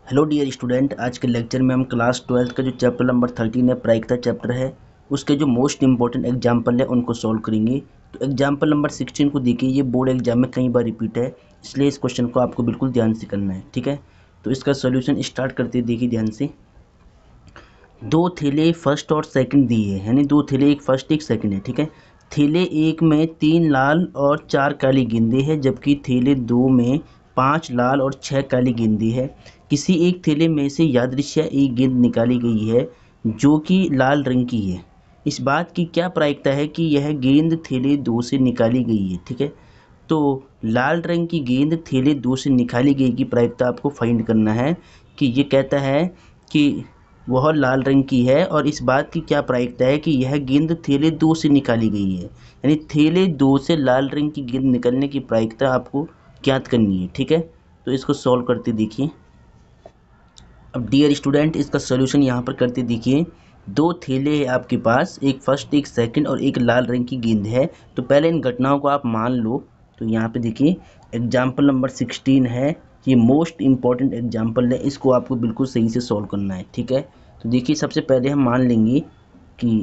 Hello dear student, आज के lecture में हम क्लास 12 का जो चैप्टर नंबर 13 है प्रायिकता चैप्टर है उसके जो मोस्ट इंपॉर्टेंट एग्जाम्पल है उनको सॉल्व करेंगे। तो एग्जाम्पल नंबर 16 को देखिए, ये बोर्ड एग्जाम में कई बार रिपीट है, इसलिए इस क्वेश्चन को आपको बिल्कुल ध्यान से करना है। ठीक है, तो इसका सोल्यूशन स्टार्ट करते देखिए ध्यान से। दो थैले फर्स्ट और सेकंड दिए हैं, यानी दो थैले, एक फर्स्ट एक सेकंड है। ठीक है, थैले एक में 3 लाल और 4 काली गेंदें हैं, जबकि थैले 2 में 5 लाल और 6 काली गेंदें हैं। किसी एक थैले में से यादृच्छिक एक गेंद निकाली गई है जो कि लाल रंग की है। इस बात की क्या प्रायिकता है कि यह गेंद थैले 2 से निकाली गई है। ठीक है, तो लाल रंग की गेंद थैले 2 से निकाली गई की प्रायिकता आपको फाइंड करना है कि ये कहता है कि वह लाल रंग की है, और इस बात की क्या प्रायिकता है कि यह गेंद थैले 2 से निकाली गई है। यानी थैले 2 से लाल रंग की गेंद निकलने की प्रायिकता आपको ज्ञात करनी है। ठीक है, तो इसको सॉल्व करते देखिए। अब डियर स्टूडेंट, इसका सोल्यूशन यहाँ पर करते देखिए। दो थैले है आपके पास, एक फर्स्ट एक सेकंड और एक लाल रंग की गेंद है। तो पहले इन घटनाओं को आप मान लो। तो यहाँ पे देखिए एग्जाम्पल नंबर 16 है, ये मोस्ट इम्पॉर्टेंट एग्जाम्पल है, इसको आपको बिल्कुल सही से सॉल्व करना है। ठीक है, तो देखिए सबसे पहले हम मान लेंगे कि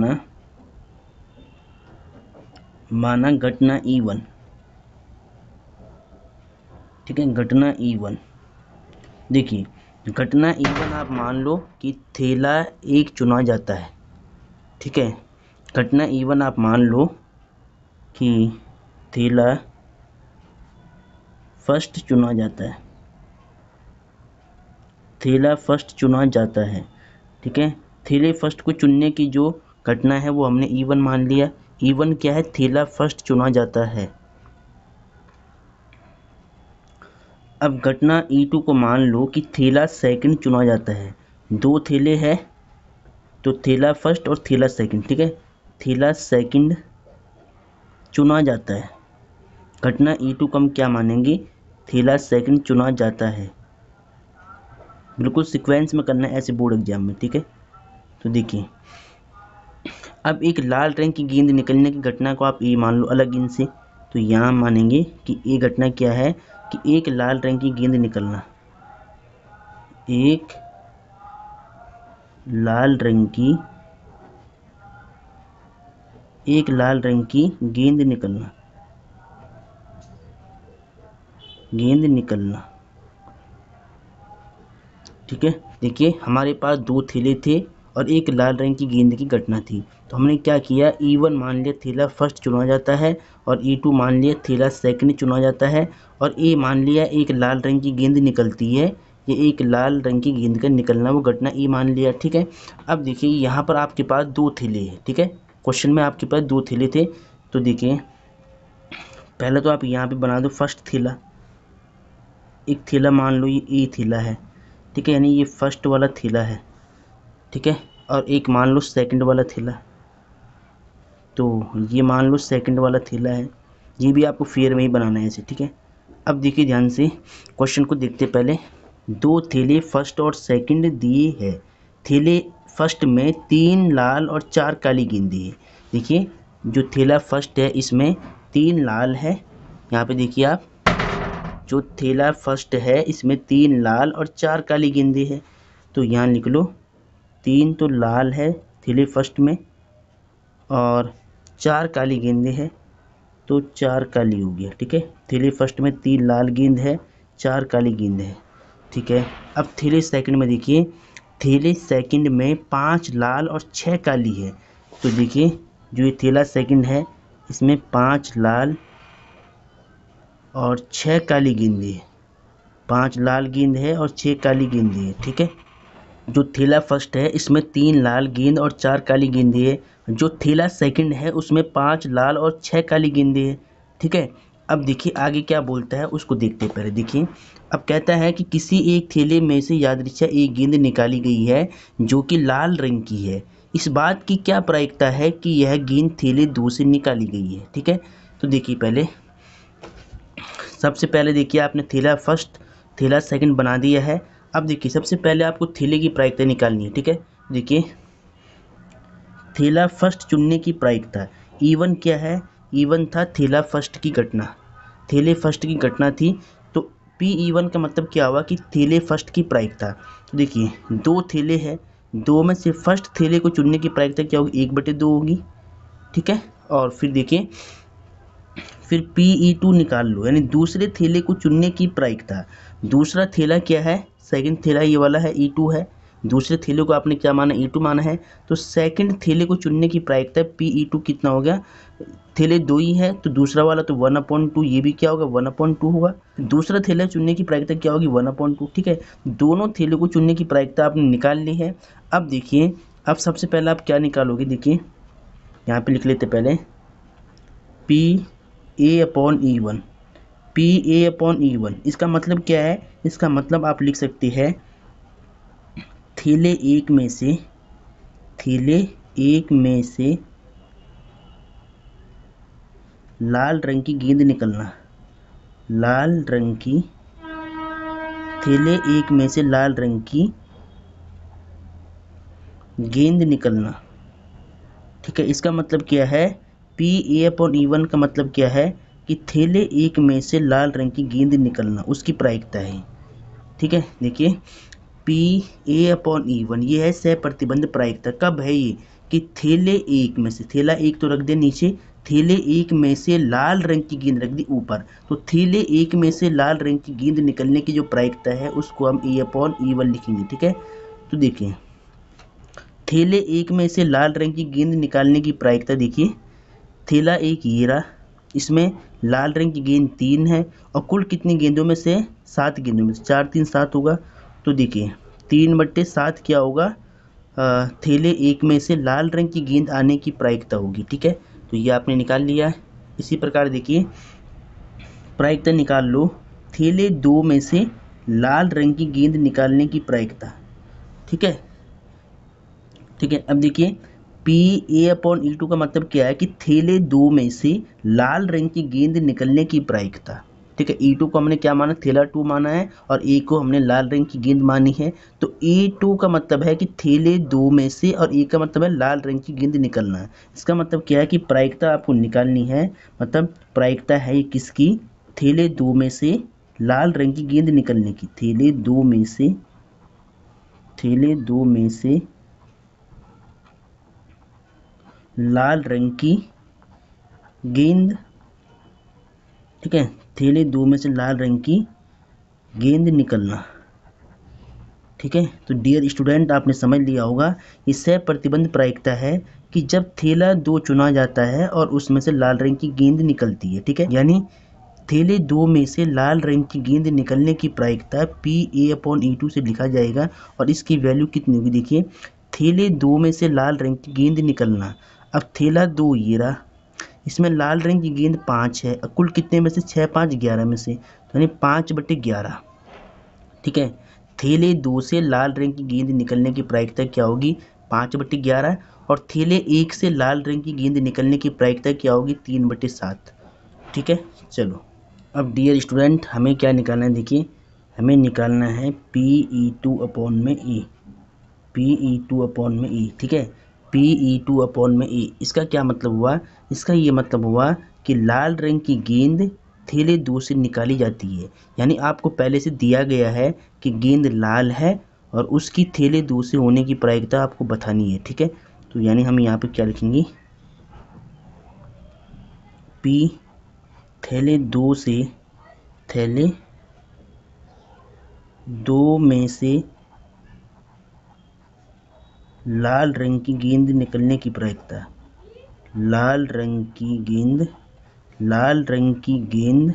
माना घटना E1। ठीक है, घटना E1। देखिए घटना E1 आप मान लो कि थैला एक चुना जाता है। ठीक है, घटना E1 आप मान लो कि थैला फर्स्ट चुना जाता है। थैला फर्स्ट चुना जाता है। ठीक है, थैले फर्स्ट को चुनने की जो घटना है वो हमने E1 मान लिया। E1 क्या है? थैला फर्स्ट चुना जाता है। अब घटना E2 को मान लो कि थैला सेकंड चुना जाता है। दो थैले हैं, तो थैला फर्स्ट और थैला सेकंड। ठीक है, थैला सेकंड चुना जाता है। घटना E2 को हम क्या मानेंगे? थैला सेकंड चुना जाता है। बिल्कुल सीक्वेंस में करना है ऐसे बोर्ड एग्जाम में। ठीक है, तो देखिए अब एक लाल रंग की गेंद निकलने की घटना को आप ए मान लो अलग इनसे। तो यहाँ मानेंगे कि ये घटना क्या है कि एक लाल रंग की गेंद निकलना, एक लाल रंग की गेंद निकलना, ठीक है, देखिए हमारे पास दो थैले थे और एक लाल रंग की गेंद की घटना थी। तो हमने क्या किया, E1 मान लिया थैला फर्स्ट चुना जाता है, और E2 मान लिया थैला सेकंड चुना जाता है, और ए मान लिया एक लाल रंग की गेंद निकलती है। ये एक लाल रंग की गेंद का निकलना वो घटना ए मान लिया। ठीक है, अब देखिए यहाँ पर आपके पास दो थैले हैं। ठीक है, क्वेश्चन में आपके पास दो थैले थे। तो देखिए पहले तो आप यहाँ पे बना दो फर्स्ट थैला। एक थैला मान लो ये ए थैला है। ठीक है, यानी ये फर्स्ट वाला थैला है। ठीक है, और एक मान लो सेकंड वाला थैला। तो ये मान लो सेकंड वाला थैला है, ये भी आपको फेयर में ही बनाना है ऐसे। ठीक है, अब देखिए ध्यान से क्वेश्चन को देखते पहले। दो थैले फर्स्ट और सेकंड दिए हैं। थैले फर्स्ट में 3 लाल और 4 काली गेंदें हैं। देखिए जो थैला फर्स्ट है इसमें 3 लाल है। यहाँ पे देखिए आप, जो थैला फर्स्ट है इसमें 3 लाल और 4 काली गेंदें हैं। तो यहाँ लिख लो 3 तो लाल है थैले फर्स्ट में, और 4 काली गेंदें हैं, तो 4 काली हो गया। ठीक है, थैले फर्स्ट में 3 लाल गेंद है, 4 काली गेंद है। ठीक है, अब थैले सेकंड में देखिए, थैले सेकंड में 5 लाल और 6 काली है। तो देखिए जो ये थैला सेकंड है इसमें 5 लाल और 6 काली गेंदें है। 5 लाल गेंद है और 6 काली गेंदें है। ठीक है, जो थैला फर्स्ट है इसमें 3 लाल गेंद और 4 काली गेंदें है। जो थैला सेकंड है उसमें 5 लाल और 6 काली गेंदें है। ठीक है, अब देखिए आगे क्या बोलता है उसको देखते हैं पहले। देखिए अब कहता है कि किसी एक थैले में से यादृच्छिक एक गेंद निकाली गई है जो कि लाल रंग की है। इस बात की क्या प्रायिकता है कि यह गेंद थैले 2 से निकाली गई है। ठीक है, तो देखिए पहले सबसे पहले देखिए आपने थैला फर्स्ट थैला सेकंड बना दिया है। अब देखिए सबसे पहले आपको थैले की प्रायिकता निकालनी है। ठीक है, देखिए थैला फर्स्ट चुनने की प्रायिकता E1 क्या है? E1 था थैला फर्स्ट की घटना, थैले फर्स्ट की घटना थी। तो PE1 का मतलब क्या हुआ कि थैले फर्स्ट की प्रायिकता। तो देखिए 2 थैले हैं, 2 में से फर्स्ट थैले को चुनने की प्रायिकता क्या होगी, 1/2 होगी, ठीक है। और फिर देखिए फिर PE2 निकाल लो, यानी दूसरे थैले को चुनने की प्रायिकता। दूसरा थैला क्या है, सेकंड थैला ये वाला है, E2 है। दूसरे थैले को आपने क्या माना, E2 माना है, तो सेकंड थैले को चुनने की प्रायिकता PE2 कितना हो गया, थैले 2 ही है तो दूसरा वाला तो 1/2, ये भी क्या होगा 1/2 होगा। दूसरा थैला चुनने की प्रायिकता क्या होगी 1/2, ठीक है। दोनों थैले को चुनने की प्रायिकता आपने निकाल ली है। अब देखिए, अब सबसे पहले आप क्या निकालोगे, देखिए यहाँ पे लिख लेते पहले PA/E1। PA/E1 इसका मतलब क्या है, इसका मतलब आप लिख सकते हैं थैले एक में से लाल रंग की गेंद निकलना, लाल रंग की, थैले एक में से लाल रंग की गेंद निकलना, ठीक है। इसका मतलब क्या है, PA/E1 का मतलब क्या है कि थैले एक में से लाल रंग की गेंद निकलना, उसकी प्रायिकता है, ठीक है। देखिए PA/E1 ये है सह प्रतिबंध प्रायिकता। कब है ये, कि थैले एक में से, थैला एक तो रख दे नीचे, थैले एक में से लाल रंग की गेंद रख दी ऊपर, तो थैले एक में से लाल रंग की गेंद निकलने की जो प्रायिकता है उसको हम A/E1 लिखेंगे, ठीक है। तो देखिए थैले एक में से लाल रंग की गेंद निकालने की प्रायिकता, देखिए थैला एक ये रहा, इसमें लाल रंग की गेंद 3 है और कुल कितनी गेंदों में से, 7 गेंदों में से, 4 3 7 होगा। तो देखिए 3/7 क्या होगा, थैले एक में से लाल रंग की गेंद आने की प्रायिकता होगी, ठीक है। तो ये आपने निकाल लिया है। इसी प्रकार देखिए प्रायिकता निकाल लो, थैले 2 में से लाल रंग की गेंद निकालने की प्रायिकता, ठीक है, ठीक है। अब देखिए PA/E2 का मतलब क्या है कि थैले 2 में से लाल रंग की गेंद निकलने की प्रायिकता, ठीक है। E2 को हमने क्या माना, थैला 2 माना है और A को हमने लाल रंग की गेंद मानी है। तो E2 का मतलब है कि थैले 2 में से, और A का मतलब है लाल रंग की गेंद निकलना है। इसका मतलब क्या है कि प्रायिकता आपको निकालनी है, मतलब प्रायिकता है ये किसकी, थैले 2 में से लाल रंग की गेंद निकलने की, थैले 2 में से लाल रंग की गेंद, ठीक है, थैले 2 में से लाल रंग की गेंद निकलना, ठीक है। तो डियर स्टूडेंट आपने समझ लिया होगा, ये सह प्रतिबंध प्रायिकता है कि जब थैला 2 चुना जाता है और उसमें से लाल रंग की गेंद निकलती है, ठीक है, यानी थैले 2 में से लाल रंग की गेंद निकलने की प्रायिकता PA/E2 से लिखा जाएगा। और इसकी वैल्यू कितनी होगी, देखिए थैले 2 में से लाल रंग की गेंद निकलना, अब थैला 2 ये रहा, इसमें लाल रंग की गेंद 5 है, कुल कितने में से, 6 5 11 में से, तो यानी 5/11, ठीक है। थैले 2 से लाल रंग की गेंद निकलने की प्रायिकता क्या होगी, 5/11, और थैले 1 से लाल रंग की गेंद निकलने की प्रायिकता क्या होगी, 3/7, ठीक है। चलो अब डियर स्टूडेंट हमें क्या निकालना है, देखिए हमें निकालना है PE2/E, PE2/E, ठीक है, PE2/E। इसका क्या मतलब हुआ, इसका ये मतलब हुआ कि लाल रंग की गेंद थैले 2 से निकाली जाती है, यानी आपको पहले से दिया गया है कि गेंद लाल है और उसकी थैले 2 से होने की प्रायिकता आपको बतानी है, ठीक है। तो यानी हम यहाँ पे क्या लिखेंगे, P थैले 2 में से लाल रंग की गेंद निकलने की प्रायिकता, लाल रंग की गेंद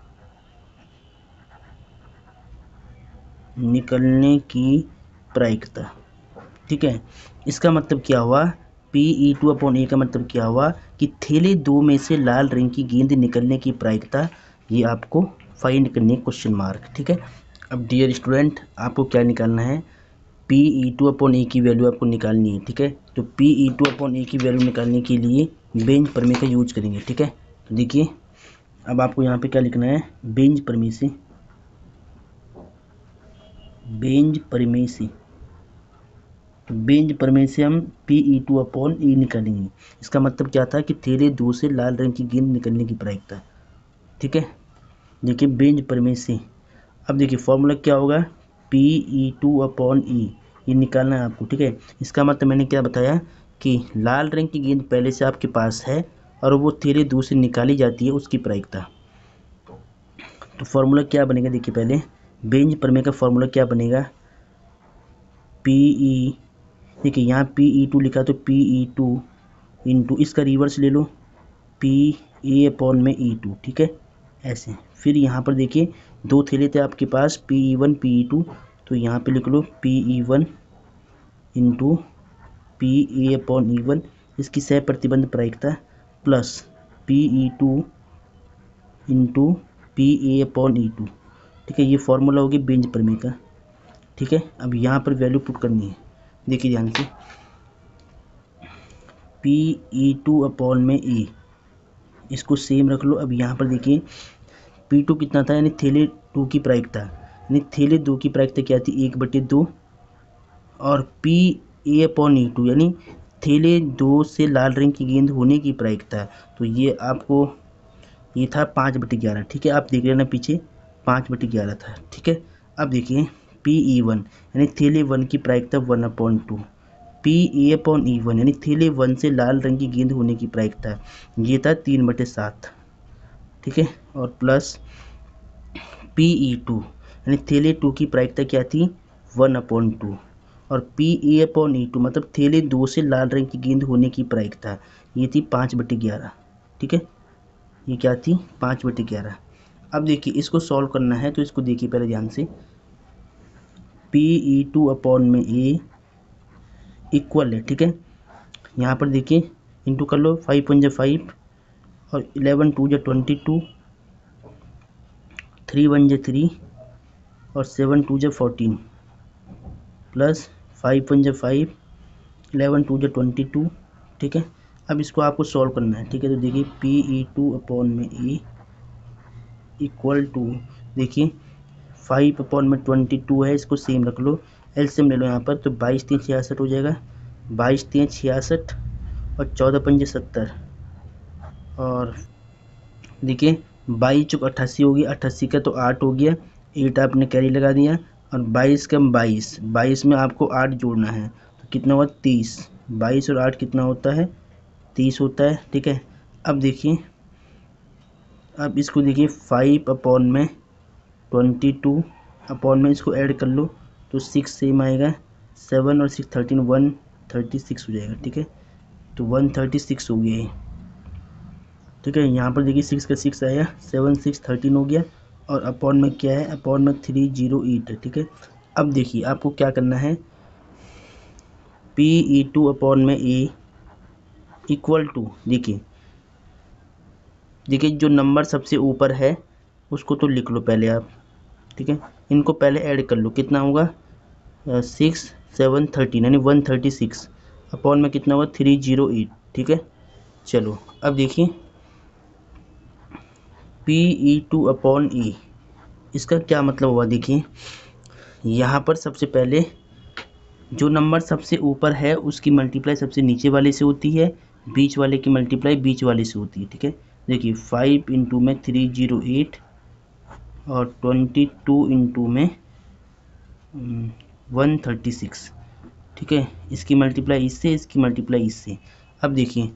निकलने की प्रायिकता, ठीक है। इसका मतलब क्या हुआ, PE2/A का मतलब क्या हुआ कि थैले 2 में से लाल रंग की गेंद निकलने की प्रायिकता, ये आपको फाइंड करनी है, क्वेश्चन मार्क, ठीक है। अब डियर स्टूडेंट आपको क्या निकालना है, PE2/A की वैल्यू आपको निकालनी है, ठीक है। तो PE2/A की वैल्यू निकालने के लिए बेंच प्रमेय का यूज करेंगे, ठीक है। तो देखिए अब आपको यहाँ पे क्या लिखना है, बेंच प्रमेय से हम PE2/E निकालेंगे। इसका मतलब क्या था कि थैले 2 से लाल रंग की गेंद निकलने की प्रायिकता, ठीक है। देखिए बेंच प्रमेय से अब देखिए फॉर्मूला क्या होगा, PE2/E, ये निकालना है आपको, ठीक है। इसका मतलब मैंने क्या बताया कि लाल रंग की गेंद पहले से आपके पास है और वो धीरे दूर से निकाली जाती है, उसकी प्रायिकता। तो फॉर्मूला क्या बनेगा, देखिए पहले बेंज प्रमेय का फॉर्मूला क्या बनेगा, PE, देखिए यहाँ PE2 लिखा तो PE2 इंटू इसका रिवर्स ले लो PA/E2, ठीक है ऐसे। फिर यहाँ पर देखिए दो थैले थे आपके पास PE1 PE2, तो यहाँ पे लिख लो PE1 इंटू PA/E1, इसकी सह प्रतिबंध प्रायिकता, प्लस PE2 इंटू PA/E2, ठीक है। ये फॉर्मूला होगी बेंज प्रमेय का, ठीक है। अब यहाँ पर वैल्यू पुट करनी है, देखिए ध्यान से, PE2/E, इसको सेम रख लो। अब यहाँ पर देखिए P2 कितना था, यानी थैले 2 की प्रायिकता, यानी थैले 2 की प्रायिकता क्या थी, 1/2, और PA/E2 यानी थैले 2 से लाल रंग की गेंद होने की प्रायिकता। तो ये आपको ये था 5/11, ठीक है। आप देख लेना पीछे 5/11 था, ठीक है। अब देखिए PE1 यानी थैले 1 की प्रायिकता 1/2, PA/E1 यानी थैले 1 से लाल रंग की गेंद होने की प्रायिकता, ये था 3/7, ठीक है। और प्लस PE2 यानी थैले 2 की प्रायिकता क्या थी, 1/2, और PA/E2 मतलब थैले 2 से लाल रंग की गेंद होने की प्रायिकता, ये थी 5/11, ठीक है। ये क्या थी, 5/11। अब देखिए इसको सॉल्व करना है, तो इसको देखिए पहले ध्यान से, PE2/A इक्वल है, ठीक है। यहाँ पर देखिए इंटू कर लो, 5 × 5 और 11 × 2 = 22, 3 × 1 = 3 और 7 × 2 = 14, प्लस 5 × 5, 11 × 2 = 22, ठीक है। अब इसको आपको सॉल्व करना है, ठीक है। तो देखिए PE2/A इक्वल टू, देखिए 5/22 है, इसको सेम रख लो, एलसीएम ले लो यहाँ पर, तो 22 × 3 = 66 हो जाएगा, 22 × 3 = 66 और 14 × 5 = 70, और देखिए 22 × 88 होगी, 88 का तो 8 हो गया, 8 आपने कैरी लगा दिया, और 22 का 22 में आपको 8 जोड़ना है, तो कितना हुआ 30, 22 और 8 कितना होता है, 30 होता है, ठीक है। अब देखिए, अब इसको देखिए 5/22 में इसको ऐड कर लो, तो 6 सेम आएगा, 7 और 6 13, 136 हो जाएगा, ठीक है। तो 136 हो गया ये, ठीक है। यहाँ पर देखिए 6 का 6 आया, 7 6 13 हो गया, और अपॉन में क्या है, अपॉन में 308 है, ठीक है। अब देखिए आपको क्या करना है, PE2/A इक्वल टू, देखिए जो नंबर सबसे ऊपर है उसको तो लिख लो पहले आप, ठीक है। इनको पहले ऐड कर लो, कितना होगा 6 7 13 यानी 136, अपॉन में कितना हुआ 308, ठीक है। चलो अब देखिए PE2/E, इसका क्या मतलब हुआ, देखिए यहाँ पर सबसे पहले जो नंबर सबसे ऊपर है उसकी मल्टीप्लाई सबसे नीचे वाले से होती है, बीच वाले की मल्टीप्लाई बीच वाले से होती है, ठीक है। देखिए 5 इंटू में 308 और 22 इंटू में 136, ठीक है। इसकी मल्टीप्लाई इससे, इसकी मल्टीप्लाई इससे। अब देखिए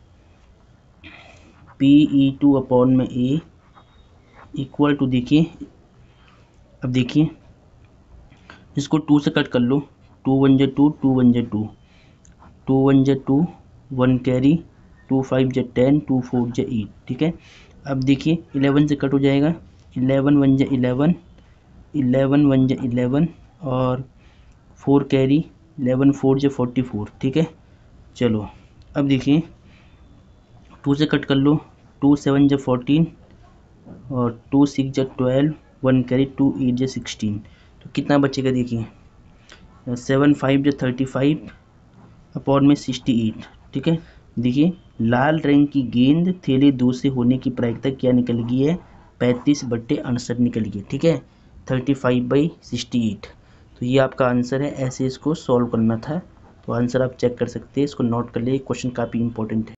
PE2/A इक्वल टू, देखिए अब देखिए इसको 2 से कट कर लो, 2 1 = 2, 2 1 = 2, 2 1 = 2, 1 कैरी, 2 5 = 10, 2 4 = 8, ठीक है। अब देखिए 11 से कट हो जाएगा, 11 1 = 11, 11 1 = 11 और 4 कैरी, 11 4 = 44, ठीक है। चलो अब देखिए 2 से कट कर लो, 2 7 = 14 और 2 6 = 12, 1 कैरी, 2 8 = 16, तो कितना बचेगा, देखिए 7 5 = 35 अपॉन में 68, ठीक है। देखिए लाल रंग की गेंद थैले 2 से होने की प्रायिकता क्या निकल गई है, 35/68 निकल गई, ठीक है, 35/68। तो ये आपका आंसर है, ऐसे इसको सॉल्व करना था। तो आंसर आप चेक कर सकते हैं, इसको नोट कर लिए, क्वेश्चन काफ़ी इंपॉर्टेंट है।